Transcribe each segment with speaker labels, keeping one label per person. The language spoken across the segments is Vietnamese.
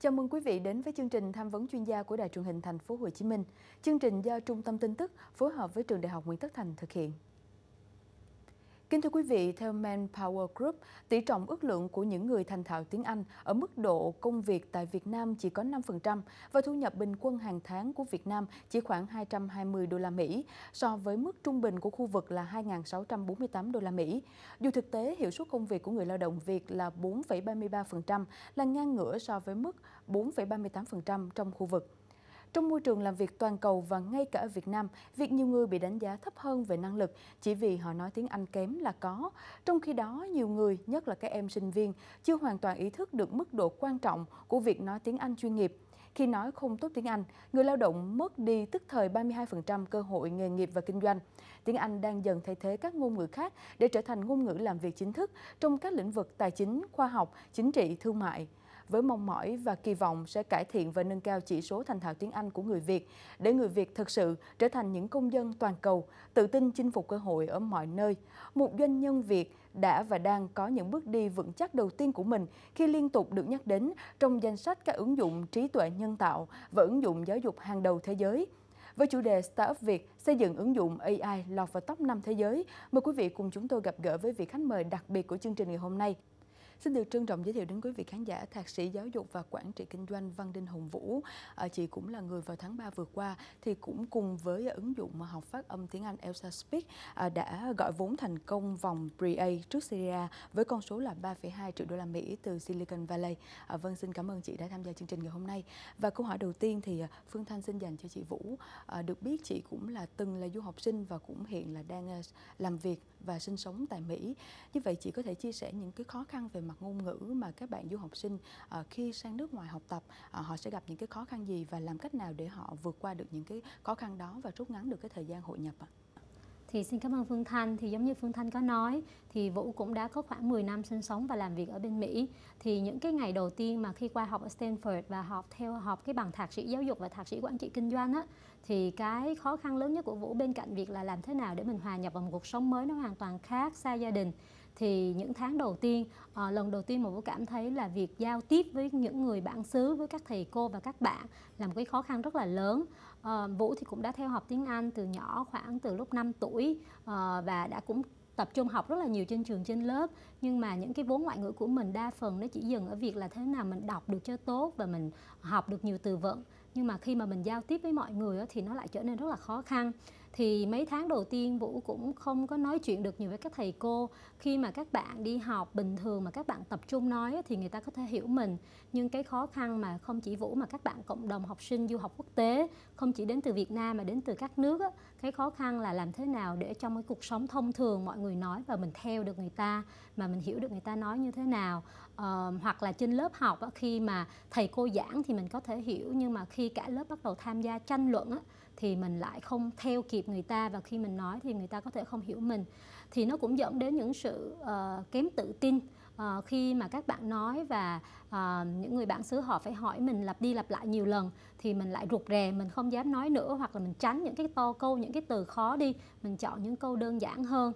Speaker 1: Chào mừng quý vị đến với chương trình tham vấn chuyên gia của Đài truyền hình Thành phố Hồ Chí Minh. Chương trình do Trung tâm Tin tức phối hợp với Trường Đại học Nguyễn Tất Thành thực hiện. Kính thưa quý vị, theo Manpower Group, tỷ trọng ước lượng của những người thành thạo tiếng Anh ở mức độ công việc tại Việt Nam chỉ có 5% và thu nhập bình quân hàng tháng của Việt Nam chỉ khoảng 220 đô la Mỹ so với mức trung bình của khu vực là 2.648 đô la Mỹ. Dù thực tế hiệu suất công việc của người lao động Việt là 4,33%, là ngang ngửa so với mức 4,38% trong khu vực. Trong môi trường làm việc toàn cầu và ngay cả ở Việt Nam, việc nhiều người bị đánh giá thấp hơn về năng lực chỉ vì họ nói tiếng Anh kém là có. Trong khi đó, nhiều người, nhất là các em sinh viên, chưa hoàn toàn ý thức được mức độ quan trọng của việc nói tiếng Anh chuyên nghiệp. Khi nói không tốt tiếng Anh, người lao động mất đi tức thời 32% cơ hội nghề nghiệp và kinh doanh. Tiếng Anh đang dần thay thế các ngôn ngữ khác để trở thành ngôn ngữ làm việc chính thức trong các lĩnh vực tài chính, khoa học, chính trị, thương mại, với mong mỏi và kỳ vọng sẽ cải thiện và nâng cao chỉ số thành thạo tiếng Anh của người Việt, để người Việt thực sự trở thành những công dân toàn cầu, tự tin chinh phục cơ hội ở mọi nơi. Một doanh nhân Việt đã và đang có những bước đi vững chắc đầu tiên của mình khi liên tục được nhắc đến trong danh sách các ứng dụng trí tuệ nhân tạo và ứng dụng giáo dục hàng đầu thế giới. Với chủ đề Startup Việt, xây dựng ứng dụng AI lọt vào top 5 thế giới, mời quý vị cùng chúng tôi gặp gỡ với vị khách mời đặc biệt của chương trình ngày hôm nay. Xin được trân trọng giới thiệu đến quý vị khán giả Thạc sĩ Giáo dục và Quản trị Kinh doanh Văn Đinh Hồng Vũ. Chị cũng là người vào tháng 3 vừa qua thì cũng cùng với ứng dụng học phát âm tiếng Anh Elsa Speak đã gọi vốn thành công vòng Pre-A trước Serie A với con số là 3,2 triệu đô la Mỹ từ Silicon Valley. Vâng, xin cảm ơn chị đã tham gia chương trình ngày hôm nay. Và câu hỏi đầu tiên thì Phương Thanh xin dành cho chị Vũ. Được biết chị cũng là từng là du học sinh và cũng hiện là đang làm việc và sinh sống tại Mỹ. Như vậy chị có thể chia sẻ những cái khó khăn về mặt ngôn ngữ mà các bạn du học sinh khi sang nước ngoài học tập họ sẽ gặp những cái khó khăn gì và làm cách nào để họ vượt qua được những cái khó khăn đó và rút ngắn được cái thời gian hội nhập ạ?
Speaker 2: Thì xin cảm ơn Phương Thanh. Thì giống như Phương Thanh có nói thì Vũ cũng đã có khoảng 10 năm sinh sống và làm việc ở bên Mỹ. Thì những cái ngày đầu tiên mà khi qua học ở Stanford và học cái bằng thạc sĩ giáo dục và thạc sĩ quản trị kinh doanh á, thì cái khó khăn lớn nhất của Vũ bên cạnh việc là làm thế nào để mình hòa nhập vào một cuộc sống mới nó hoàn toàn khác, xa gia đình. Thì những tháng đầu tiên, lần đầu tiên mà Vũ cảm thấy là việc giao tiếp với những người bản xứ, với các thầy cô và các bạn là một cái khó khăn rất là lớn. Vũ thì cũng đã theo học tiếng Anh từ nhỏ, khoảng từ lúc 5 tuổi và đã cũng tập trung học rất là nhiều trên trường, trên lớp. Nhưng mà những cái vốn ngoại ngữ của mình đa phần nó chỉ dừng ở việc là thế nào mình đọc được cho tốt và mình học được nhiều từ vựng. Nhưng mà khi mà mình giao tiếp với mọi người thì nó lại trở nên rất là khó khăn. Thì mấy tháng đầu tiên Vũ cũng không có nói chuyện được nhiều với các thầy cô. Khi mà các bạn đi học bình thường mà các bạn tập trung nói thì người ta có thể hiểu mình. Nhưng cái khó khăn mà không chỉ Vũ mà các bạn cộng đồng học sinh du học quốc tế, không chỉ đến từ Việt Nam mà đến từ các nước á, cái khó khăn là làm thế nào để trong cái cuộc sống thông thường mọi người nói và mình theo được người ta, mà mình hiểu được người ta nói như thế nào. Hoặc là trên lớp học á, khi mà thầy cô giảng thì mình có thể hiểu, nhưng mà khi cả lớp bắt đầu tham gia tranh luận á, thì mình lại không theo kịp người ta, và khi mình nói thì người ta có thể không hiểu mình. Thì nó cũng dẫn đến những sự kém tự tin khi mà các bạn nói, và những người bản xứ họ phải hỏi mình lặp đi lặp lại nhiều lần thì mình lại rụt rè, mình không dám nói nữa, hoặc là mình tránh những cái câu, những cái từ khó đi, mình chọn những câu đơn giản hơn.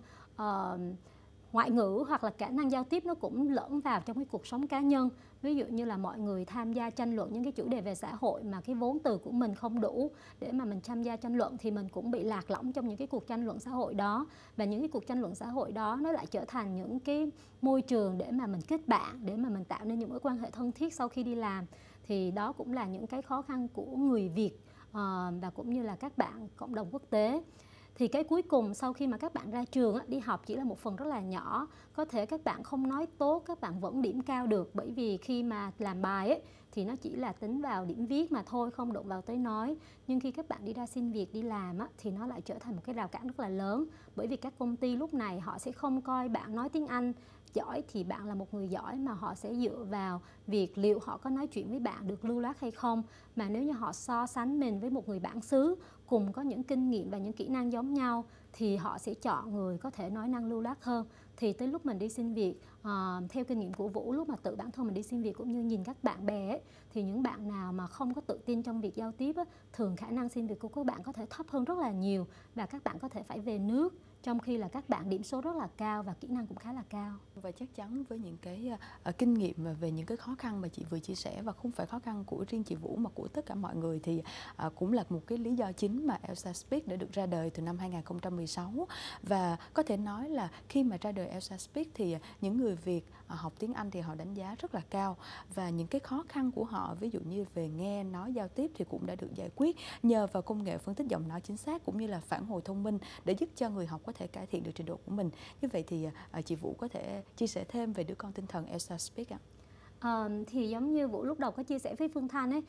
Speaker 2: Ngoại ngữ hoặc là khả năng giao tiếp nó cũng lẫn vào trong cái cuộc sống cá nhân. Ví dụ như là mọi người tham gia tranh luận những cái chủ đề về xã hội mà cái vốn từ của mình không đủ để mà mình tham gia tranh luận, thì mình cũng bị lạc lõng trong những cái cuộc tranh luận xã hội đó. Và những cái cuộc tranh luận xã hội đó nó lại trở thành những cái môi trường để mà mình kết bạn, để mà mình tạo nên những mối quan hệ thân thiết sau khi đi làm. Thì đó cũng là những cái khó khăn của người Việt và cũng như là các bạn cộng đồng quốc tế. Thì cái cuối cùng sau khi mà các bạn ra trường đi học chỉ là một phần rất là nhỏ. Có thể các bạn không nói tốt, các bạn vẫn điểm cao được, bởi vì khi mà làm bài thì nó chỉ là tính vào điểm viết mà thôi, không đụng vào tới nói. Nhưng khi các bạn đi ra xin việc, đi làm thì nó lại trở thành một cái rào cản rất là lớn. Bởi vì các công ty lúc này họ sẽ không coi bạn nói tiếng Anh giỏi thì bạn là một người giỏi, mà họ sẽ dựa vào việc liệu họ có nói chuyện với bạn được lưu loát hay không. Mà nếu như họ so sánh mình với một người bản xứ cùng có những kinh nghiệm và những kỹ năng giống nhau thì họ sẽ chọn người có thể nói năng lưu loát hơn. Thì tới lúc mình đi xin việc, theo kinh nghiệm của Vũ, lúc mà tự bản thân mình đi xin việc cũng như nhìn các bạn bè thì những bạn nào mà không có tự tin trong việc giao tiếp thường khả năng xin việc của các bạn có thể thấp hơn rất là nhiều, và các bạn có thể phải về nước trong khi là các bạn điểm số rất là cao và kỹ năng cũng khá là cao.
Speaker 1: Và chắc chắn với những cái kinh nghiệm về những cái khó khăn mà chị vừa chia sẻ, và không phải khó khăn của riêng chị Vũ mà của tất cả mọi người, thì cũng là một cái lý do chính mà Elsa Speak đã được ra đời từ năm 2016. Và có thể nói là khi mà ra đời Elsa Speak thì những người Việt học tiếng Anh thì họ đánh giá rất là cao, và những cái khó khăn của họ, ví dụ như về nghe, nói, giao tiếp thì cũng đã được giải quyết nhờ vào công nghệ phân tích giọng nói chính xác cũng như là phản hồi thông minh để giúp cho người học có thể cải thiện được trình độ của mình. Như vậy thì chị Vũ có thể chia sẻ thêm về đứa con tinh thần Elsa Speak ạ?
Speaker 2: Thì giống như Vũ lúc đầu có chia sẻ với Phương Thanh ấy,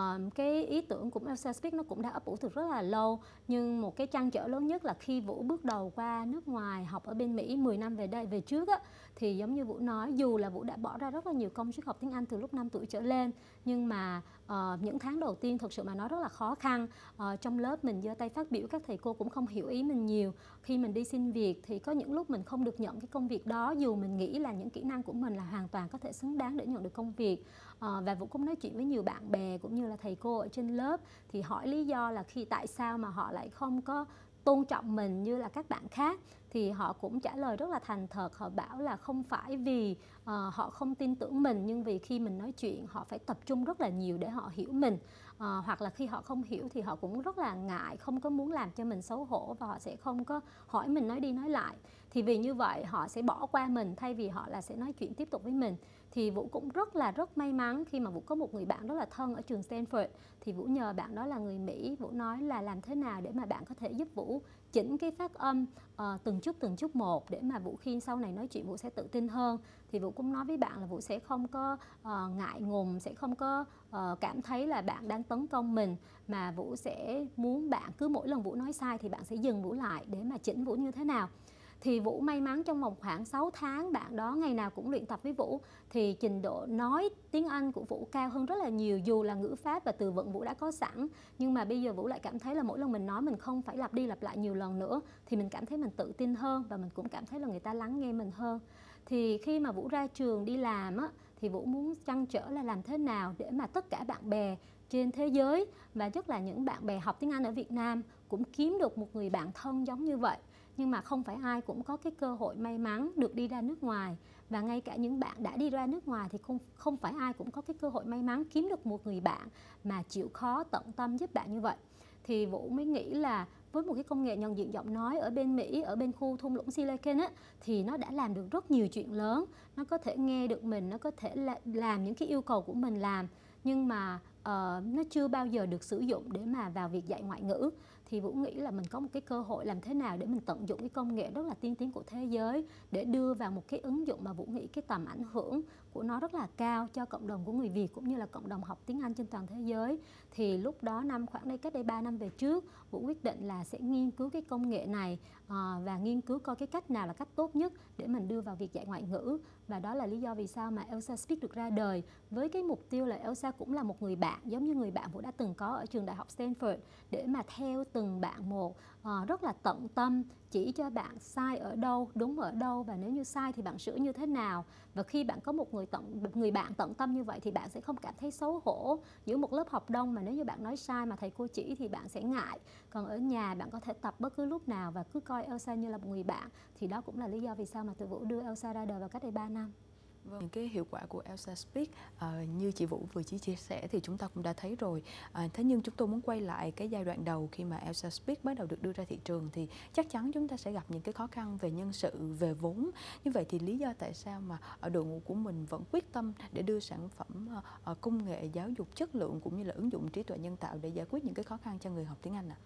Speaker 2: cái ý tưởng của Elsa Speak nó cũng đã ấp ủ từ rất là lâu, nhưng một cái trăn trở lớn nhất là khi Vũ bước đầu qua nước ngoài học ở bên Mỹ 10 năm về trước á, thì giống như Vũ nói, dù là Vũ đã bỏ ra rất là nhiều công sức học tiếng Anh từ lúc 5 tuổi trở lên, nhưng mà những tháng đầu tiên thực sự mà nó rất là khó khăn. Trong lớp mình giơ tay phát biểu, các thầy cô cũng không hiểu ý mình nhiều. Khi mình đi xin việc thì có những lúc mình không được nhận cái công việc đó, dù mình nghĩ là những kỹ năng của mình là hoàn toàn có thể xứng đáng để nhận được công việc. Và Vũ cũng nói chuyện với nhiều bạn bè cũng như là thầy cô ở trên lớp, thì hỏi lý do là tại sao mà họ lại không có tôn trọng mình như là các bạn khác, thì họ cũng trả lời rất là thành thật. Họ bảo là không phải vì họ không tin tưởng mình, nhưng vì khi mình nói chuyện họ phải tập trung rất là nhiều để họ hiểu mình. Hoặc là khi họ không hiểu thì họ cũng rất là ngại, không có muốn làm cho mình xấu hổ, và họ sẽ không có hỏi mình nói đi nói lại. Thì vì như vậy họ sẽ bỏ qua mình thay vì họ là sẽ nói chuyện tiếp tục với mình. Thì Vũ cũng rất may mắn khi mà Vũ có một người bạn rất là thân ở trường Stanford. Thì Vũ nhờ bạn đó là người Mỹ. Vũ nói là làm thế nào để mà bạn có thể giúp Vũ chỉnh cái phát âm từng chút một, để mà Vũ khi sau này nói chuyện Vũ sẽ tự tin hơn. Thì Vũ cũng nói với bạn là Vũ sẽ không có ngại ngùng, sẽ không có cảm thấy là bạn đang tấn công mình, mà Vũ sẽ muốn bạn cứ mỗi lần Vũ nói sai thì bạn sẽ dừng Vũ lại để mà chỉnh Vũ như thế nào. Thì Vũ may mắn trong vòng khoảng 6 tháng, bạn đó ngày nào cũng luyện tập với Vũ, thì trình độ nói tiếng Anh của Vũ cao hơn rất là nhiều. Dù là ngữ pháp và từ vựng Vũ đã có sẵn, nhưng mà bây giờ Vũ lại cảm thấy là mỗi lần mình nói mình không phải lặp đi lặp lại nhiều lần nữa, thì mình cảm thấy mình tự tin hơn, và mình cũng cảm thấy là người ta lắng nghe mình hơn. Thì khi mà Vũ ra trường đi làm á, thì Vũ muốn trăn trở là làm thế nào để mà tất cả bạn bè trên thế giới, và nhất là những bạn bè học tiếng Anh ở Việt Nam, cũng kiếm được một người bạn thân giống như vậy. Nhưng mà không phải ai cũng có cái cơ hội may mắn được đi ra nước ngoài. Và ngay cả những bạn đã đi ra nước ngoài thì không phải ai cũng có cái cơ hội may mắn kiếm được một người bạn mà chịu khó tận tâm giúp bạn như vậy. Thì Vũ mới nghĩ là với một cái công nghệ nhận diện giọng nói ở bên Mỹ, ở bên khu thung lũng Silicon á, thì nó đã làm được rất nhiều chuyện lớn. Nó có thể nghe được mình, nó có thể làm những cái yêu cầu của mình làm, nhưng mà nó chưa bao giờ được sử dụng để mà vào việc dạy ngoại ngữ. Thì Vũ nghĩ là mình có một cái cơ hội làm thế nào để mình tận dụng cái công nghệ rất là tiên tiến của thế giới để đưa vào một cái ứng dụng mà Vũ nghĩ cái tầm ảnh hưởng của nó rất là cao cho cộng đồng của người Việt cũng như là cộng đồng học tiếng Anh trên toàn thế giới. Thì lúc đó cách đây 3 năm về trước, Vũ quyết định là sẽ nghiên cứu cái công nghệ này và nghiên cứu coi cái cách nào là cách tốt nhất để mình đưa vào việc dạy ngoại ngữ. Và đó là lý do vì sao mà Elsa Speak được ra đời, với cái mục tiêu là Elsa cũng là một người bạn giống như người bạn Vũ đã từng có ở trường đại học Stanford, để mà theo từng bạn một, rất là tận tâm chỉ cho bạn sai ở đâu, đúng ở đâu, và nếu như sai thì bạn sửa như thế nào. Và khi bạn có một người bạn tận tâm như vậy thì bạn sẽ không cảm thấy xấu hổ giữa một lớp học đông, mà nếu như bạn nói sai mà thầy cô chỉ thì bạn sẽ ngại. Còn ở nhà bạn có thể tập bất cứ lúc nào và cứ coi Elsa như là một người bạn. Thì đó cũng là lý do vì sao mà tụi Vũ đưa Elsa ra đời vào cách đây 3 năm.
Speaker 1: Những cái hiệu quả của Elsa Speak như chị Vũ vừa chia sẻ thì chúng ta cũng đã thấy rồi. Thế nhưng chúng tôi muốn quay lại cái giai đoạn đầu khi mà Elsa Speak bắt đầu được đưa ra thị trường, thì chắc chắn chúng ta sẽ gặp những cái khó khăn về nhân sự, về vốn. Như vậy thì lý do tại sao mà ở đội ngũ của mình vẫn quyết tâm để đưa sản phẩm công nghệ giáo dục chất lượng cũng như là ứng dụng trí tuệ nhân tạo để giải quyết những cái khó khăn cho người học tiếng Anh ạ?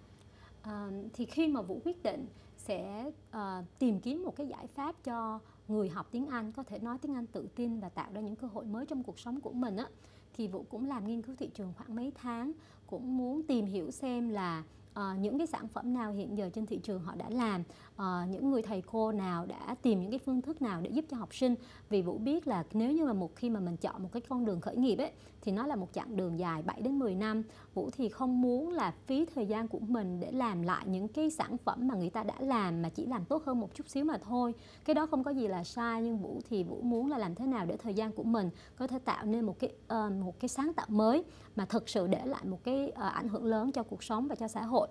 Speaker 2: Thì khi mà Vũ quyết định sẽ tìm kiếm một cái giải pháp cho người học tiếng Anh có thể nói tiếng Anh tự tin và tạo ra những cơ hội mới trong cuộc sống của mình á, thì Vũ cũng làm nghiên cứu thị trường khoảng mấy tháng, cũng muốn tìm hiểu xem là những cái sản phẩm nào hiện giờ trên thị trường họ đã làm, những người thầy cô nào đã tìm những cái phương thức nào để giúp cho học sinh. Vì Vũ biết là nếu như mà khi mà mình chọn một cái con đường khởi nghiệp ấy, thì nó là một chặng đường dài 7 đến 10 năm. Vũ thì không muốn là phí thời gian của mình để làm lại những cái sản phẩm mà người ta đã làm mà chỉ làm tốt hơn một chút xíu mà thôi. Cái đó không có gì là sai, nhưng Vũ muốn là làm thế nào để thời gian của mình có thể tạo nên một cái sáng tạo mới mà thực sự để lại một cái ảnh hưởng lớn cho cuộc sống và cho xã hội.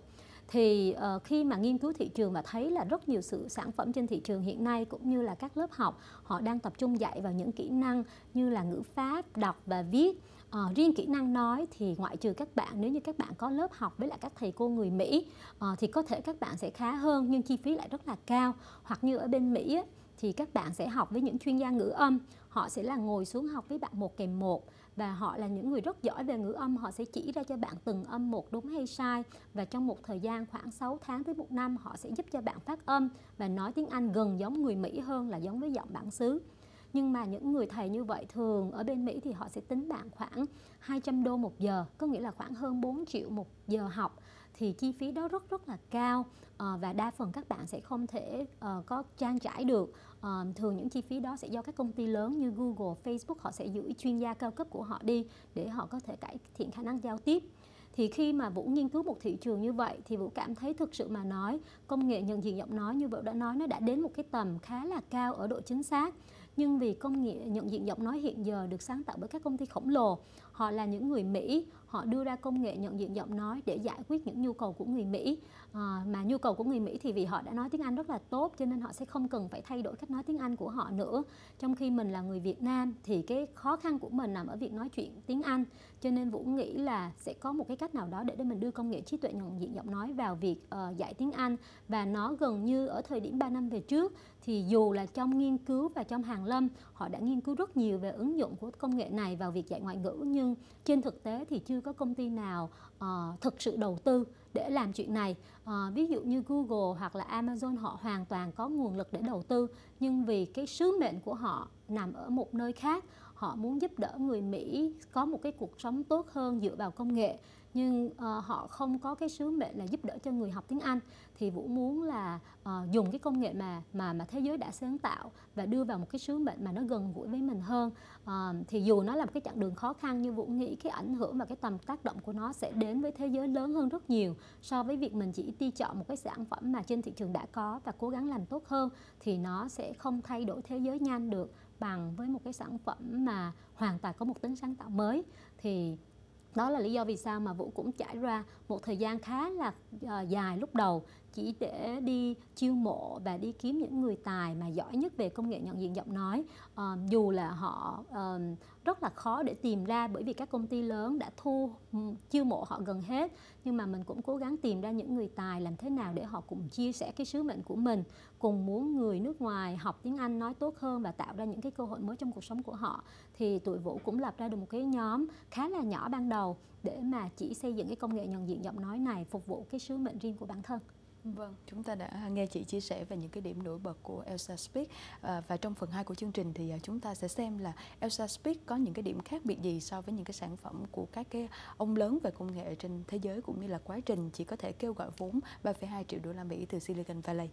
Speaker 2: Thì khi mà nghiên cứu thị trường và thấy là rất nhiều sự sản phẩm trên thị trường hiện nay cũng như là các lớp học họ đang tập trung dạy vào những kỹ năng như là ngữ pháp, đọc và viết. Riêng kỹ năng nói thì ngoại trừ các bạn, nếu như các bạn có lớp học với lại các thầy cô người Mỹ thì có thể các bạn sẽ khá hơn, nhưng chi phí lại rất là cao. Hoặc như ở bên Mỹ thì các bạn sẽ học với những chuyên gia ngữ âm, họ sẽ là ngồi xuống học với bạn 1 kèm 1 và họ là những người rất giỏi về ngữ âm, họ sẽ chỉ ra cho bạn từng âm một đúng hay sai, và trong một thời gian khoảng 6 tháng tới 1 năm họ sẽ giúp cho bạn phát âm và nói tiếng Anh gần giống người Mỹ hơn là giống với giọng bản xứ. Nhưng mà những người thầy như vậy thường ở bên Mỹ thì họ sẽ tính bạn khoảng $200 một giờ, có nghĩa là khoảng hơn 4 triệu một giờ học. Thì chi phí đó rất là cao và đa phần các bạn sẽ không thể có trang trải được. Thường những chi phí đó sẽ do các công ty lớn như Google, Facebook họ sẽ gửi chuyên gia cao cấp của họ đi để họ có thể cải thiện khả năng giao tiếp. Thì khi mà Vũ nghiên cứu một thị trường như vậy thì Vũ cảm thấy thực sự mà nói công nghệ nhận diện giọng nói như Vũ đã nói nó đã đến một cái tầm khá là cao ở độ chính xác. Nhưng vì công nghệ nhận diện giọng nói hiện giờ được sáng tạo bởi các công ty khổng lồ, họ là những người Mỹ, họ đưa ra công nghệ nhận diện giọng nói để giải quyết những nhu cầu của người Mỹ. Mà nhu cầu của người Mỹ thì vì họ đã nói tiếng Anh rất là tốt cho nên họ sẽ không cần phải thay đổi cách nói tiếng Anh của họ nữa. Trong khi mình là người Việt Nam thì cái khó khăn của mình nằm ở việc nói chuyện tiếng Anh. Cho nên Vũ nghĩ là sẽ có một cái cách nào đó để mình đưa công nghệ trí tuệ nhận diện giọng nói vào việc dạy tiếng Anh. Và nó gần như ở thời điểm 3 năm về trước thì dù là trong nghiên cứu và trong Hàn Lâm họ đã nghiên cứu rất nhiều về ứng dụng của công nghệ này vào việc dạy ngoại ngữ, nhưng trên thực tế thì chưa có công ty nào thực sự đầu tư để làm chuyện này. Ví dụ như Google hoặc là Amazon họ hoàn toàn có nguồn lực để đầu tư, nhưng vì cái sứ mệnh của họ nằm ở một nơi khác, họ muốn giúp đỡ người Mỹ có một cái cuộc sống tốt hơn dựa vào công nghệ, nhưng họ không có cái sứ mệnh là giúp đỡ cho người học tiếng Anh. Thì Vũ muốn là dùng cái công nghệ mà thế giới đã sáng tạo và đưa vào một cái sứ mệnh mà nó gần gũi với mình hơn. Thì dù nó là một cái chặng đường khó khăn, nhưng Vũ nghĩ cái ảnh hưởng và cái tầm tác động của nó sẽ đến với thế giới lớn hơn rất nhiều so với việc mình chỉ đi chọn một cái sản phẩm mà trên thị trường đã có và cố gắng làm tốt hơn. Thì nó sẽ không thay đổi thế giới nhanh được bằng với một cái sản phẩm mà hoàn toàn có một tính sáng tạo mới. Thì đó là lý do vì sao mà Vũ cũng trải ra một thời gian khá là dài lúc đầu chỉ để đi chiêu mộ và đi kiếm những người tài mà giỏi nhất về công nghệ nhận diện giọng nói. Dù là họ rất là khó để tìm ra bởi vì các công ty lớn đã chiêu mộ họ gần hết, nhưng mà mình cũng cố gắng tìm ra những người tài làm thế nào để họ cùng chia sẻ cái sứ mệnh của mình, cùng muốn người nước ngoài học tiếng Anh nói tốt hơn và tạo ra những cái cơ hội mới trong cuộc sống của họ. Thì tụi Vũ cũng lập ra được một cái nhóm khá là nhỏ ban đầu để mà chỉ xây dựng cái công nghệ nhận diện giọng nói này phục vụ cái sứ mệnh riêng của bản thân.
Speaker 1: Vâng, chúng ta đã nghe chị chia sẻ về những cái điểm nổi bật của Elsa Speak, và trong phần 2 của chương trình thì chúng ta sẽ xem là Elsa Speak có những cái điểm khác biệt gì so với những cái sản phẩm của các cái ông lớn về công nghệ trên thế giới, cũng như là quá trình chị có thể kêu gọi vốn 3,2 triệu đô la Mỹ từ Silicon Valley.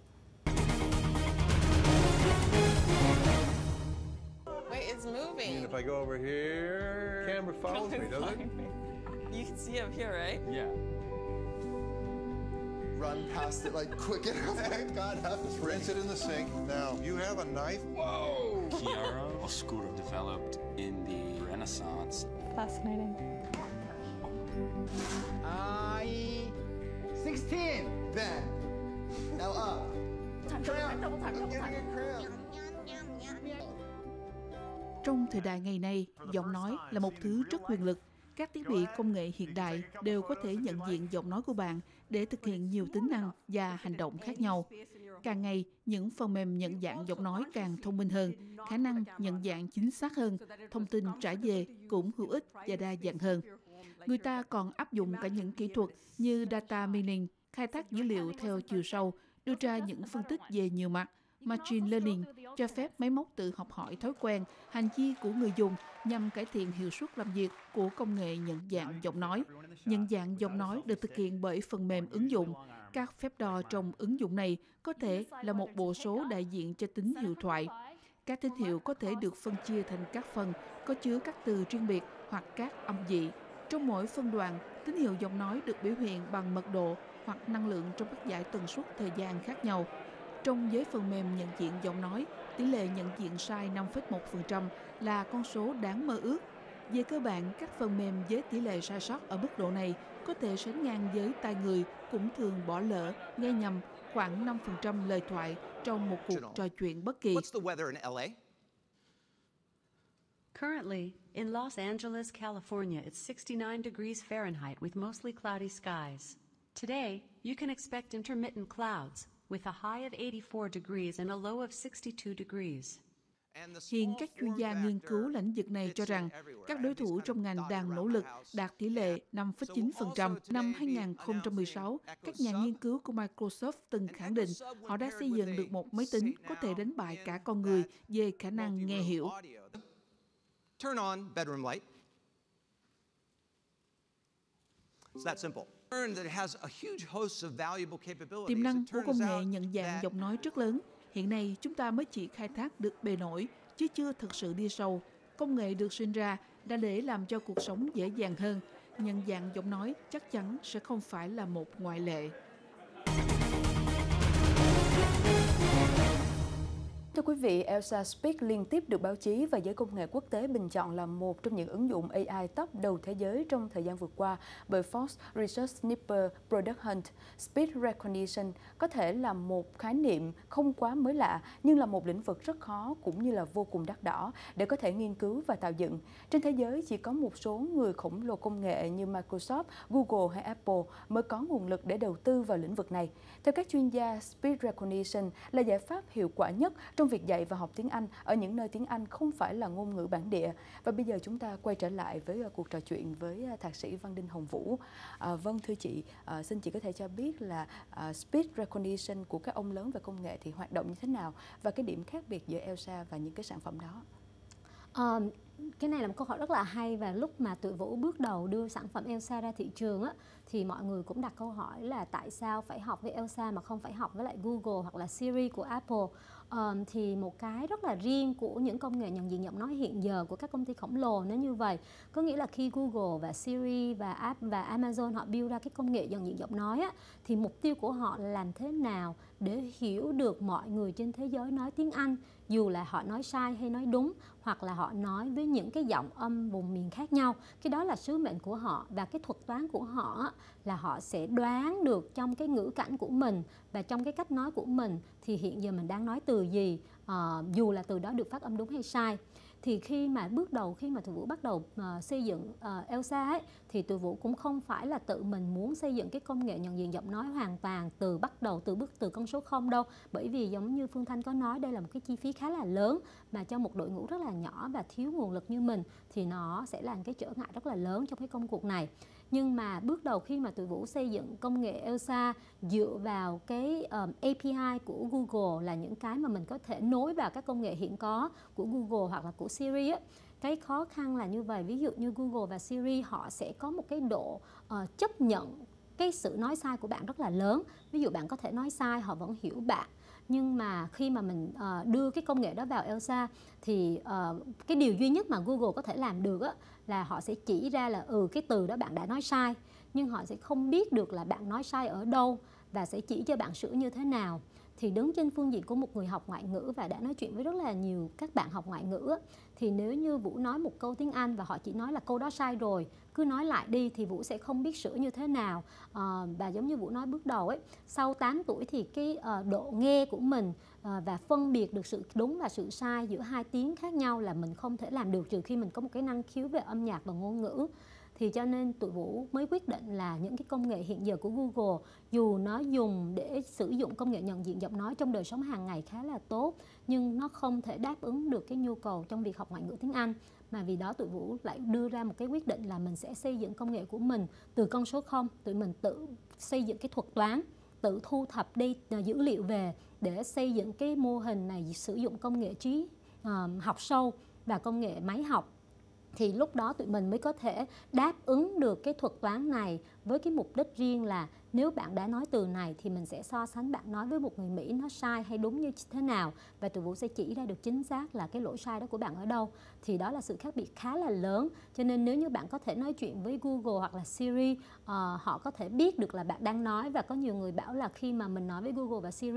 Speaker 3: Wait, it's moving.
Speaker 4: And if I go over here, camera follows me, doesn't it?
Speaker 3: You can see up here, right?
Speaker 4: Yeah.
Speaker 5: Run past it like quick and God have to
Speaker 4: Rinse it in the sink. Now, you have a knife? Whoa!
Speaker 6: Chiaro, a scooter developed in the Renaissance.
Speaker 7: Fascinating.
Speaker 5: 16. Then. Now up. Crayon. I'm getting a crayon.
Speaker 8: Trong thời đại ngày nay, giọng nói là một thứ rất quyền lực. Các thiết bị công nghệ hiện đại đều có thể nhận diện giọng nói của bạn để thực hiện nhiều tính năng và hành động khác nhau. Càng ngày, những phần mềm nhận dạng giọng nói càng thông minh hơn, khả năng nhận dạng chính xác hơn, thông tin trả về cũng hữu ích và đa dạng hơn. Người ta còn áp dụng cả những kỹ thuật như data mining, khai thác dữ liệu theo chiều sâu, đưa ra những phân tích về nhiều mặt. Machine Learning cho phép máy móc tự học hỏi thói quen, hành vi của người dùng nhằm cải thiện hiệu suất làm việc của công nghệ nhận dạng giọng nói. Nhận dạng giọng nói được thực hiện bởi phần mềm ứng dụng. Các phép đo trong ứng dụng này có thể là một bộ số đại diện cho tín hiệu thoại. Các tín hiệu có thể được phân chia thành các phần có chứa các từ riêng biệt hoặc các âm vị. Trong mỗi phân đoạn, tín hiệu giọng nói được biểu hiện bằng mật độ hoặc năng lượng trong các dải tần suất thời gian khác nhau. Trong giới phần mềm nhận diện giọng nói, tỷ lệ nhận diện sai 5,1% là con số đáng mơ ước. Về cơ bản, các phần mềm với tỷ lệ sai sót ở mức độ này có thể sánh ngang với tai người cũng thường bỏ lỡ, nghe nhầm khoảng 5% lời thoại trong một cuộc trò chuyện bất kỳ.
Speaker 5: What's the weather in LA?
Speaker 7: Currently, in Los Angeles, California, it's 69 degrees Fahrenheit with mostly cloudy skies. Today, you can expect intermittent clouds with a high of 84 degrees and a low of 62 degrees.
Speaker 8: Hiện các chuyên gia nghiên cứu lĩnh vực này cho rằng các đối thủ trong ngành đang nỗ lực đạt tỷ lệ 5,9%. Năm 2016, các nhà nghiên cứu của Microsoft từng khẳng định họ đã xây dựng được một máy tính có thể đánh bại cả con người về khả năng nghe hiểu.
Speaker 5: Turn on bedroom light. It's that simple.
Speaker 8: Tiềm năng của công nghệ nhận dạng giọng nói rất lớn. Hiện nay chúng ta mới chỉ khai thác được bề nổi, chứ chưa thực sự đi sâu. Công nghệ được sinh ra đã để làm cho cuộc sống dễ dàng hơn. Nhận dạng giọng nói chắc chắn sẽ không phải là một ngoại lệ.
Speaker 1: Thưa quý vị, Elsa Speak liên tiếp được báo chí và giới công nghệ quốc tế bình chọn là một trong những ứng dụng AI top đầu thế giới trong thời gian vừa qua bởi Fox Research Sniper Product Hunt. Speech Recognition có thể là một khái niệm không quá mới lạ, nhưng là một lĩnh vực rất khó cũng như là vô cùng đắt đỏ để có thể nghiên cứu và tạo dựng. Trên thế giới, chỉ có một số người khổng lồ công nghệ như Microsoft, Google hay Apple mới có nguồn lực để đầu tư vào lĩnh vực này. Theo các chuyên gia, Speech Recognition là giải pháp hiệu quả nhất trong việc dạy và học tiếng Anh ở những nơi tiếng Anh không phải là ngôn ngữ bản địa. Và bây giờ chúng ta quay trở lại với cuộc trò chuyện với thạc sĩ Văn Đinh Hồng Vũ. Vâng, thưa chị, xin chị có thể cho biết là Speech Recognition của các ông lớn về công nghệ thì hoạt động như thế nào và cái điểm khác biệt giữa Elsa và những cái sản phẩm đó?
Speaker 2: Cái này là một câu hỏi rất là hay, và lúc mà tụi Vũ bước đầu đưa sản phẩm Elsa ra thị trường á, thì mọi người cũng đặt câu hỏi là tại sao phải học với Elsa mà không phải học với lại Google hoặc là Siri của Apple. Thì một cái rất là riêng của những công nghệ nhận diện giọng nói hiện giờ của các công ty khổng lồ nó như vậy. Có nghĩa là khi Google và Siri và Amazon họ build ra cái công nghệ nhận diện giọng nói á, thì mục tiêu của họ là làm thế nào để hiểu được mọi người trên thế giới nói tiếng Anh, dù là họ nói sai hay nói đúng, hoặc là họ nói với những cái giọng âm vùng miền khác nhau. Cái đó là sứ mệnh của họ, và cái thuật toán của họ là họ sẽ đoán được trong cái ngữ cảnh của mình và trong cái cách nói của mình thì hiện giờ mình đang nói từ gì, dù là từ đó được phát âm đúng hay sai. Thì khi mà tụi Vũ bắt đầu xây dựng Elsa ấy, thì tụi Vũ cũng không phải là tự mình muốn xây dựng cái công nghệ nhận diện giọng nói hoàn toàn từ con số 0 đâu. Bởi vì giống như Phương Thanh có nói, đây là một cái chi phí khá là lớn mà cho một đội ngũ rất là nhỏ và thiếu nguồn lực như mình thì nó sẽ là cái trở ngại rất là lớn trong cái công cuộc này. Nhưng mà bước đầu khi mà tụi Vũ xây dựng công nghệ Elsa dựa vào cái API của Google, là những cái mà mình có thể nối vào các công nghệ hiện có của Google hoặc là của Siri á. Cái khó khăn là như vậy, ví dụ như Google và Siri họ sẽ có một cái độ chấp nhận cái sự nói sai của bạn rất là lớn. Ví dụ bạn có thể nói sai, họ vẫn hiểu bạn. Nhưng mà khi mà mình đưa cái công nghệ đó vào Elsa thì cái điều duy nhất mà Google có thể làm được á, là họ sẽ chỉ ra là cái từ đó bạn đã nói sai, nhưng họ sẽ không biết được là bạn nói sai ở đâu và sẽ chỉ cho bạn sửa như thế nào. Thì đứng trên phương diện của một người học ngoại ngữ và đã nói chuyện với rất là nhiều các bạn học ngoại ngữ, thì nếu như Vũ nói một câu tiếng Anh và họ chỉ nói là câu đó sai rồi, cứ nói lại đi, thì Vũ sẽ không biết sửa như thế nào. Và giống như Vũ nói bước đầu ấy, sau 8 tuổi thì cái độ nghe của mình và phân biệt được sự đúng và sự sai giữa hai tiếng khác nhau là mình không thể làm được, trừ khi mình có một cái năng khiếu về âm nhạc và ngôn ngữ. Thì cho nên tụi Vũ mới quyết định là những cái công nghệ hiện giờ của Google, dù nó dùng để sử dụng công nghệ nhận diện giọng nói trong đời sống hàng ngày khá là tốt, nhưng nó không thể đáp ứng được cái nhu cầu trong việc học ngoại ngữ tiếng Anh. Mà vì đó tụi Vũ lại đưa ra một cái quyết định là mình sẽ xây dựng công nghệ của mình từ con số 0, tụi mình tự xây dựng cái thuật toán, tự thu thập đi dữ liệu về để xây dựng cái mô hình này sử dụng công nghệ trí học sâu và công nghệ máy học. Thì lúc đó tụi mình mới có thể đáp ứng được cái thuật toán này với cái mục đích riêng là nếu bạn đã nói từ này thì mình sẽ so sánh bạn nói với một người Mỹ nó sai hay đúng như thế nào, và tụi Vũ sẽ chỉ ra được chính xác là cái lỗi sai đó của bạn ở đâu. Thì đó là sự khác biệt khá là lớn. Cho nên nếu như bạn có thể nói chuyện với Google hoặc là Siri, họ có thể biết được là bạn đang nói. Và có nhiều người bảo là khi mà mình nói với Google và Siri,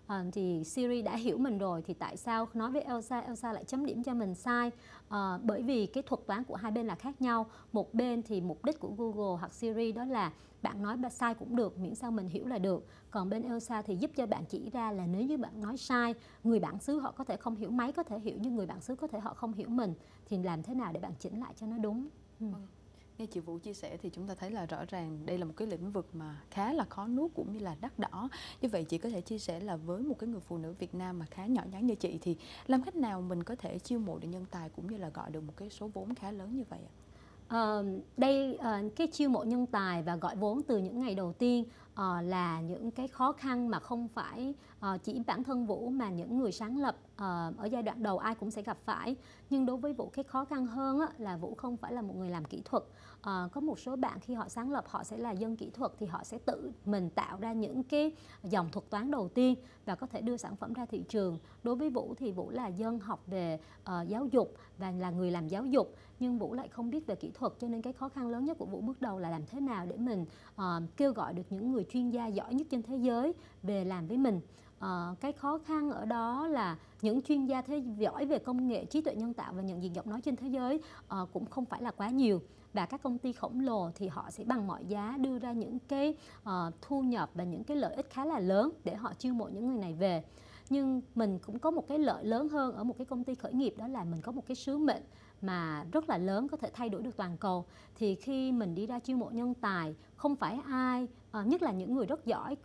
Speaker 2: thì Siri đã hiểu mình rồi, thì tại sao nói với Elsa lại chấm điểm cho mình sai? Bởi vì cái thuật toán của hai bên là khác nhau. Một bên thì mục đích của Google hoặc Siri đó là bạn nói sai cũng được, miễn sao mình hiểu là được. Còn bên Elsa thì giúp cho bạn chỉ ra là nếu như bạn nói sai, người bản xứ họ có thể không hiểu, máy có thể hiểu, nhưng người bản xứ có thể họ không hiểu mình, thì làm thế nào để bạn chỉnh lại cho nó đúng.
Speaker 1: Nghe chị Vũ chia sẻ thì chúng ta thấy là rõ ràng đây là một cái lĩnh vực mà khá là khó nuốt cũng như là đắt đỏ. Như vậy chị có thể chia sẻ là với một cái người phụ nữ Việt Nam mà khá nhỏ nhắn như chị thì làm cách nào mình có thể chiêu mộ được nhân tài cũng như là gọi được một cái số vốn khá lớn như vậy ạ?
Speaker 2: Cái chiêu mộ nhân tài và gọi vốn từ những ngày đầu tiên là những cái khó khăn mà không phải chỉ bản thân Vũ mà những người sáng lập ở giai đoạn đầu ai cũng sẽ gặp phải. Nhưng đối với Vũ, cái khó khăn hơn là Vũ không phải là một người làm kỹ thuật. Có một số bạn khi họ sáng lập họ sẽ là dân kỹ thuật, thì họ sẽ tự mình tạo ra những cái dòng thuật toán đầu tiên và có thể đưa sản phẩm ra thị trường. Đối với Vũ thì Vũ là dân học về giáo dục và là người làm giáo dục, nhưng Vũ lại không biết về kỹ thuật, cho nên cái khó khăn lớn nhất của Vũ bước đầu là làm thế nào để mình kêu gọi được những người chuyên gia giỏi nhất trên thế giới về làm với mình. Cái khó khăn ở đó là những chuyên gia giỏi về công nghệ trí tuệ nhân tạo và nhận diện giọng nói trên thế giới cũng không phải là quá nhiều. Và các công ty khổng lồ thì họ sẽ bằng mọi giá đưa ra những cái thu nhập và những cái lợi ích khá là lớn để họ chiêu mộ những người này về. Nhưng mình cũng có một cái lợi lớn hơn ở một cái công ty khởi nghiệp, đó là mình có một cái sứ mệnh mà rất là lớn, có thể thay đổi được toàn cầu. Thì khi mình đi ra chiêu mộ nhân tài, không phải ai, nhất là những người rất giỏi,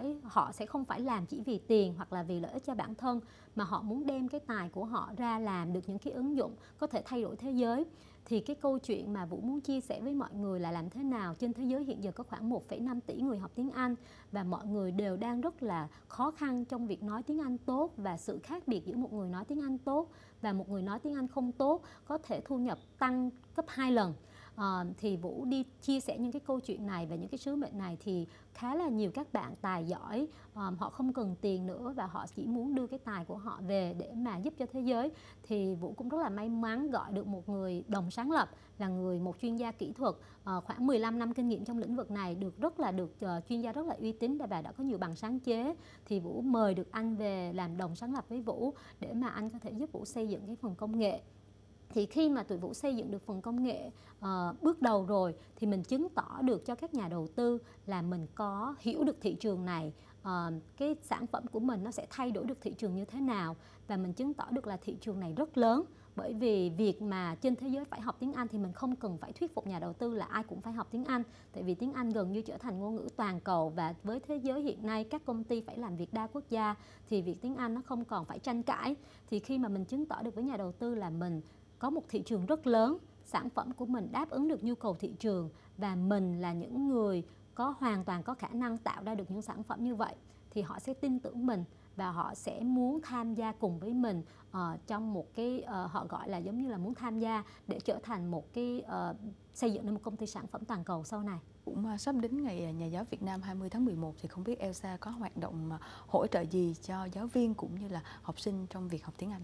Speaker 2: họ sẽ không phải làm chỉ vì tiền hoặc là vì lợi ích cho bản thân, mà họ muốn đem cái tài của họ ra làm được những cái ứng dụng có thể thay đổi thế giới. Thì cái câu chuyện mà Vũ muốn chia sẻ với mọi người là làm thế nào trên thế giới hiện giờ có khoảng 1,5 tỷ người học tiếng Anh, và mọi người đều đang rất là khó khăn trong việc nói tiếng Anh tốt, và sự khác biệt giữa một người nói tiếng Anh tốt và một người nói tiếng Anh không tốt có thể thu nhập tăng gấp 2 lần. Thì Vũ đi chia sẻ những cái câu chuyện này và những cái sứ mệnh này thì khá là nhiều các bạn tài giỏi, họ không cần tiền nữa và họ chỉ muốn đưa cái tài của họ về để mà giúp cho thế giới. Thì Vũ cũng rất là may mắn gọi được một người đồng sáng lập là một chuyên gia kỹ thuật khoảng 15 năm kinh nghiệm trong lĩnh vực này, được chuyên gia rất là uy tín và đã có nhiều bằng sáng chế. Thì Vũ mời được anh về làm đồng sáng lập với Vũ để mà anh có thể giúp Vũ xây dựng cái phần công nghệ. Thì khi mà tụi Vũ xây dựng được phần công nghệ bước đầu rồi thì mình chứng tỏ được cho các nhà đầu tư là mình có hiểu được thị trường này, cái sản phẩm của mình nó sẽ thay đổi được thị trường như thế nào, và mình chứng tỏ được là thị trường này rất lớn. Bởi vì việc mà trên thế giới phải học tiếng Anh thì mình không cần phải thuyết phục nhà đầu tư là ai cũng phải học tiếng Anh, tại vì tiếng Anh gần như trở thành ngôn ngữ toàn cầu, và với thế giới hiện nay các công ty phải làm việc đa quốc gia thì việc tiếng Anh nó không còn phải tranh cãi. Thì khi mà mình chứng tỏ được với nhà đầu tư là mình có một thị trường rất lớn, sản phẩm của mình đáp ứng được nhu cầu thị trường, và mình là những người hoàn toàn có khả năng tạo ra được những sản phẩm như vậy, thì họ sẽ tin tưởng mình và họ sẽ muốn tham gia cùng với mình trong một cái họ gọi là giống như là muốn tham gia để trở thành một cái xây dựng nên một công ty sản phẩm toàn cầu sau này.
Speaker 1: Cũng sắp đến ngày Nhà giáo Việt Nam 20 tháng 11 thì không biết Elsa có hoạt động hỗ trợ gì cho giáo viên cũng như là học sinh trong việc học tiếng Anh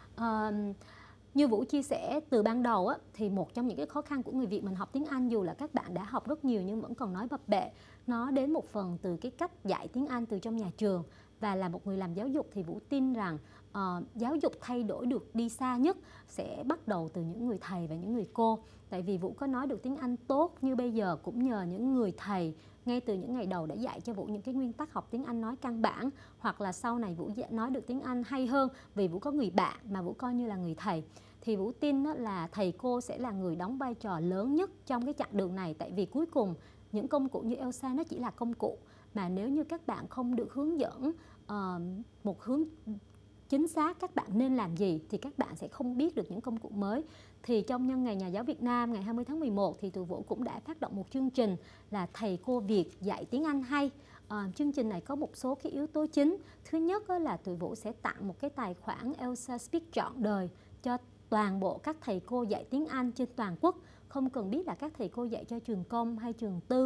Speaker 1: ạ?
Speaker 2: Như Vũ chia sẻ từ ban đầu thì một trong những cái khó khăn của người Việt mình học tiếng Anh, dù là các bạn đã học rất nhiều nhưng vẫn còn nói bập bẹ, nó đến một phần từ cái cách dạy tiếng Anh từ trong nhà trường. Và là một người làm giáo dục thì Vũ tin rằng giáo dục thay đổi được đi xa nhất sẽ bắt đầu từ những người thầy và những người cô. Tại vì Vũ có nói được tiếng Anh tốt như bây giờ cũng nhờ những người thầy ngay từ những ngày đầu đã dạy cho Vũ những cái nguyên tắc học tiếng Anh nói căn bản, hoặc là sau này Vũ nói được tiếng Anh hay hơn vì Vũ có người bạn mà Vũ coi như là người thầy. Thì Vũ tin là thầy cô sẽ là người đóng vai trò lớn nhất trong cái chặng đường này, tại vì cuối cùng những công cụ như Elsa nó chỉ là công cụ, mà nếu như các bạn không được hướng dẫn một hướng chính xác các bạn nên làm gì thì các bạn sẽ không biết được những công cụ mới. Thì trong nhân ngày Nhà giáo Việt Nam ngày 20 tháng 11 thì tụi Vũ cũng đã phát động một chương trình là thầy cô Việt dạy tiếng Anh hay. Chương trình này có một số cái yếu tố chính. Thứ nhất là tụi Vũ sẽ tặng một cái tài khoản Elsa Speak trọn đời cho toàn bộ các thầy cô dạy tiếng Anh trên toàn quốc. Không cần biết là các thầy cô dạy cho trường công hay trường tư,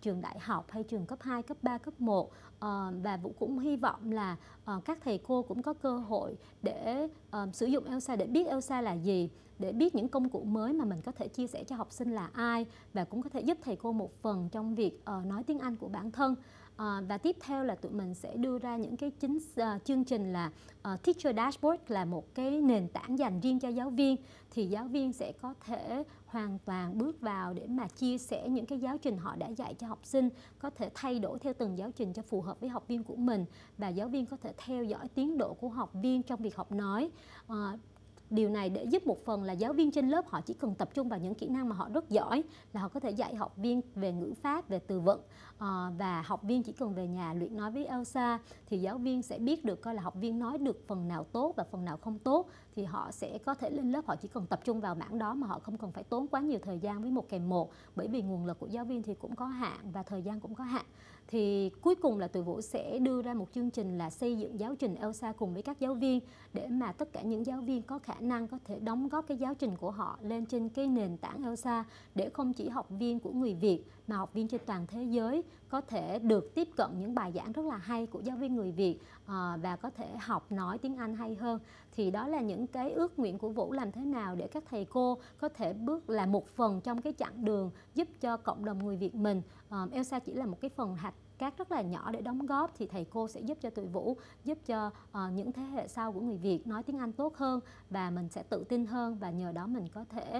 Speaker 2: trường đại học hay trường cấp 2, cấp 3, cấp 1. Và Vũ cũng hy vọng là các thầy cô cũng có cơ hội để sử dụng Elsa, để biết Elsa là gì, để biết những công cụ mới mà mình có thể chia sẻ cho học sinh là ai, và cũng có thể giúp thầy cô một phần trong việc nói tiếng Anh của bản thân. Và tiếp theo là tụi mình sẽ đưa ra những cái chương trình là Teacher Dashboard, là một cái nền tảng dành riêng cho giáo viên. Thì giáo viên sẽ có thể hoàn toàn bước vào để mà chia sẻ những cái giáo trình họ đã dạy cho học sinh, có thể thay đổi theo từng giáo trình cho phù hợp với học viên của mình, và giáo viên có thể theo dõi tiến độ của học viên trong việc học nói. Điều này để giúp một phần là giáo viên trên lớp họ chỉ cần tập trung vào những kỹ năng mà họ rất giỏi, là họ có thể dạy học viên về ngữ pháp, về từ vựng, và học viên chỉ cần về nhà luyện nói với Elsa, thì giáo viên sẽ biết được coi là học viên nói được phần nào tốt và phần nào không tốt, thì họ sẽ có thể lên lớp họ chỉ cần tập trung vào mảng đó mà họ không cần phải tốn quá nhiều thời gian với một kèm một, bởi vì nguồn lực của giáo viên thì cũng có hạn và thời gian cũng có hạn. Thì cuối cùng là tụi Vũ sẽ đưa ra một chương trình là xây dựng giáo trình Elsa cùng với các giáo viên, để mà tất cả những giáo viên có khả năng có thể đóng góp cái giáo trình của họ lên trên cái nền tảng Elsa, để không chỉ học viên của người Việt mà học viên trên toàn thế giới có thể được tiếp cận những bài giảng rất là hay của giáo viên người Việt, và có thể học nói tiếng Anh hay hơn. Thì đó là những cái ước nguyện của Vũ, làm thế nào để các thầy cô có thể bước là một phần trong cái chặng đường giúp cho cộng đồng người Việt mình. Elsa chỉ là một cái phần hạt cát rất là nhỏ để đóng góp, thì thầy cô sẽ giúp cho tụi Vũ, giúp cho những thế hệ sau của người Việt nói tiếng Anh tốt hơn, và mình sẽ tự tin hơn, và nhờ đó mình có thể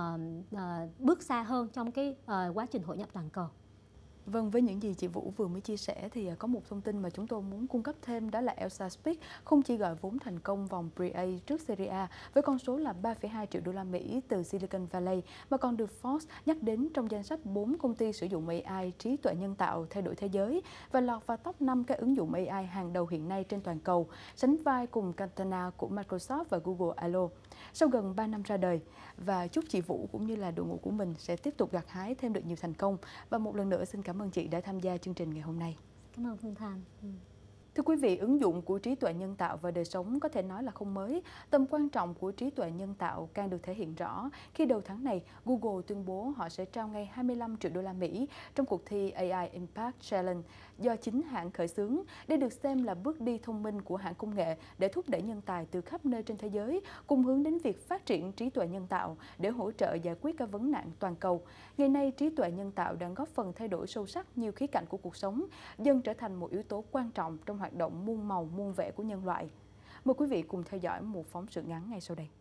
Speaker 2: bước xa hơn trong cái quá trình hội nhập toàn cầu.
Speaker 1: Vâng, với những gì chị Vũ vừa mới chia sẻ thì có một thông tin mà chúng tôi muốn cung cấp thêm, đó là Elsa Speak không chỉ gọi vốn thành công vòng Pre-A trước Serie A với con số là 3,2 triệu đô la Mỹ từ Silicon Valley, mà còn được Forbes nhắc đến trong danh sách 4 công ty sử dụng AI trí tuệ nhân tạo thay đổi thế giới, và lọt vào top 5 các ứng dụng AI hàng đầu hiện nay trên toàn cầu, sánh vai cùng Cortana của Microsoft và Google I.O. Sau gần 3 năm ra đời, và chúc chị Vũ cũng như là đội ngũ của mình sẽ tiếp tục gặt hái thêm được nhiều thành công. Và một lần nữa xin cảm ơn chị đã tham gia chương trình ngày hôm nay.
Speaker 2: Cảm ơn Phương Thanh.
Speaker 1: Thưa quý vị, ứng dụng của trí tuệ nhân tạo vào đời sống có thể nói là không mới. Tầm quan trọng của trí tuệ nhân tạo càng được thể hiện rõ khi đầu tháng này, Google tuyên bố họ sẽ trao ngay 25 triệu đô la Mỹ trong cuộc thi AI Impact Challenge do chính hãng khởi xướng. Đây được xem là bước đi thông minh của hãng công nghệ để thúc đẩy nhân tài từ khắp nơi trên thế giới cùng hướng đến việc phát triển trí tuệ nhân tạo để hỗ trợ giải quyết các vấn nạn toàn cầu. Ngày nay, trí tuệ nhân tạo đang góp phần thay đổi sâu sắc nhiều khía cạnh của cuộc sống, dần trở thành một yếu tố quan trọng trong hoạt động muôn màu muôn vẻ của nhân loại. Mời quý vị cùng theo dõi một phóng sự ngắn ngay sau đây.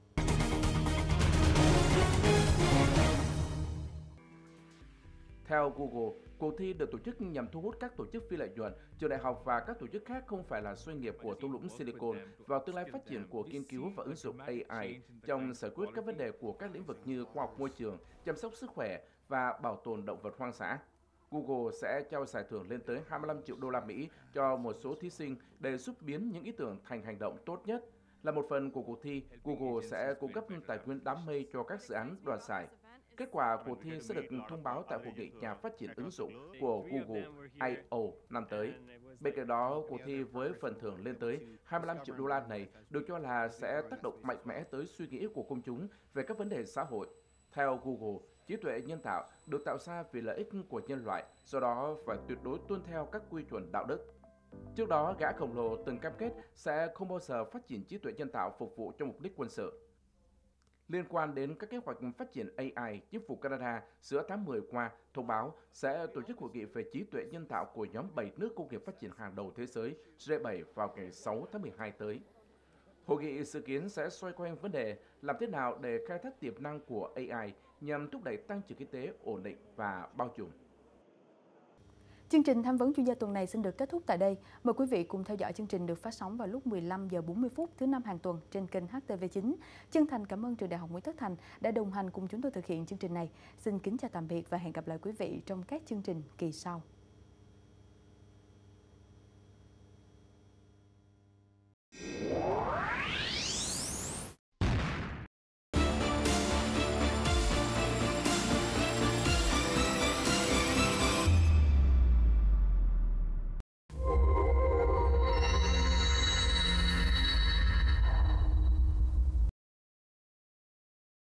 Speaker 9: Theo Google, cuộc thi được tổ chức nhằm thu hút các tổ chức phi lợi nhuận, trường đại học và các tổ chức khác không phải là doanh nghiệp của thung lũng Silicon vào tương lai phát triển của nghiên cứu và ứng dụng AI trong giải quyết các vấn đề của các lĩnh vực như khoa học môi trường, chăm sóc sức khỏe và bảo tồn động vật hoang dã. Google sẽ trao giải thưởng lên tới 25 triệu đô la Mỹ cho một số thí sinh để giúp biến những ý tưởng thành hành động tốt nhất. Là một phần của cuộc thi, Google sẽ cung cấp tài nguyên đám mây cho các dự án đoạt giải. Kết quả cuộc thi sẽ được thông báo tại hội nghị nhà phát triển ứng dụng của Google I.O. năm tới. Bên cạnh đó, cuộc thi với phần thưởng lên tới 25 triệu đô la này được cho là sẽ tác động mạnh mẽ tới suy nghĩ của công chúng về các vấn đề xã hội. Theo Google, trí tuệ nhân tạo được tạo ra vì lợi ích của nhân loại, do đó phải tuyệt đối tuân theo các quy chuẩn đạo đức. Trước đó, gã khổng lồ từng cam kết sẽ không bao giờ phát triển trí tuệ nhân tạo phục vụ cho mục đích quân sự. Liên quan đến các kế hoạch phát triển AI, chính phủ Canada giữa tháng 10 qua thông báo sẽ tổ chức hội nghị về trí tuệ nhân tạo của nhóm 7 nước công nghiệp phát triển hàng đầu thế giới G7 vào ngày 6 tháng 12 tới. Hội nghị dự kiến sẽ xoay quanh vấn đề làm thế nào để khai thác tiềm năng của AI nhằm thúc đẩy tăng trưởng kinh tế ổn định và bao trùm.
Speaker 1: Chương trình tham vấn chuyên gia tuần này xin được kết thúc tại đây. Mời quý vị cùng theo dõi chương trình được phát sóng vào lúc 15 giờ 40 phút thứ 5 hàng tuần trên kênh HTV9. Chân thành cảm ơn Trường Đại học Nguyễn Tất Thành đã đồng hành cùng chúng tôi thực hiện chương trình này. Xin kính chào tạm biệt và hẹn gặp lại quý vị trong các chương trình kỳ sau.